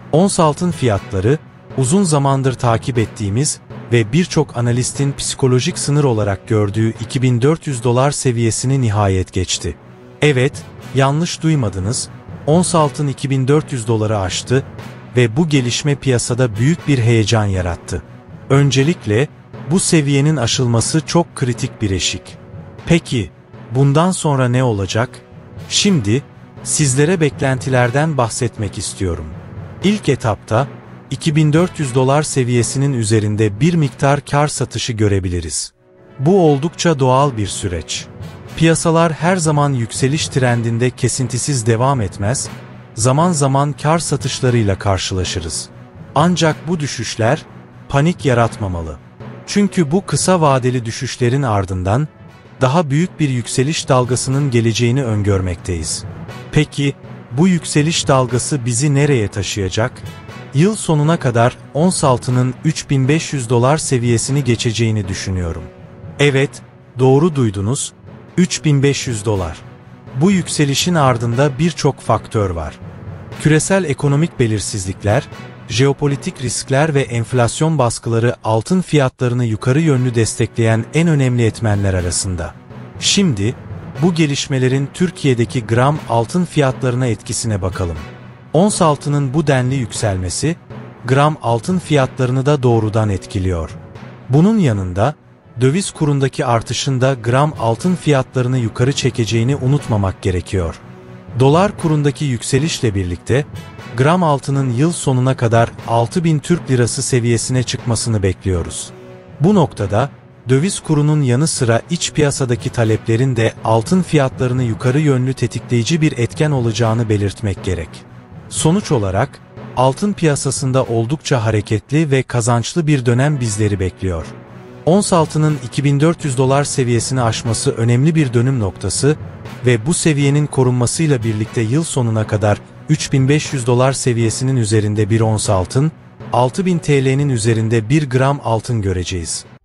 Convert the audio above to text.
Ons altın fiyatları, uzun zamandır takip ettiğimiz ve birçok analistin psikolojik sınır olarak gördüğü $2400 seviyesini nihayet geçti. Evet, yanlış duymadınız, ons altın $2400'ı aştı ve bu gelişme piyasada büyük bir heyecan yarattı. Öncelikle, bu seviyenin aşılması çok kritik bir eşik. Peki, bundan sonra ne olacak? Şimdi, sizlere beklentilerden bahsetmek istiyorum. İlk etapta, $2400 seviyesinin üzerinde bir miktar kar satışı görebiliriz. Bu oldukça doğal bir süreç. Piyasalar her zaman yükseliş trendinde kesintisiz devam etmez, zaman zaman kar satışlarıyla karşılaşırız. Ancak bu düşüşler, panik yaratmamalı. Çünkü bu kısa vadeli düşüşlerin ardından, daha büyük bir yükseliş dalgasının geleceğini öngörmekteyiz. Peki, bu yükseliş dalgası bizi nereye taşıyacak? Yıl sonuna kadar ons altının $3500 seviyesini geçeceğini düşünüyorum. Evet, doğru duydunuz, $3500. Bu yükselişin ardında birçok faktör var. Küresel ekonomik belirsizlikler, jeopolitik riskler ve enflasyon baskıları altın fiyatlarını yukarı yönlü destekleyen en önemli etmenler arasında. Şimdi, bu gelişmelerin Türkiye'deki gram altın fiyatlarına etkisine bakalım. Ons altının bu denli yükselmesi, gram altın fiyatlarını da doğrudan etkiliyor. Bunun yanında, döviz kurundaki artışın da gram altın fiyatlarını yukarı çekeceğini unutmamak gerekiyor. Dolar kurundaki yükselişle birlikte, gram altının yıl sonuna kadar 6.000 Türk Lirası seviyesine çıkmasını bekliyoruz. Bu noktada, döviz kurunun yanı sıra iç piyasadaki taleplerin de altın fiyatlarını yukarı yönlü tetikleyici bir etken olacağını belirtmek gerek. Sonuç olarak, altın piyasasında oldukça hareketli ve kazançlı bir dönem bizleri bekliyor. Ons altının $2400 seviyesini aşması önemli bir dönüm noktası ve bu seviyenin korunmasıyla birlikte yıl sonuna kadar $3500 seviyesinin üzerinde bir ons altın, 6.000 TL'nin üzerinde 1 gram altın göreceğiz.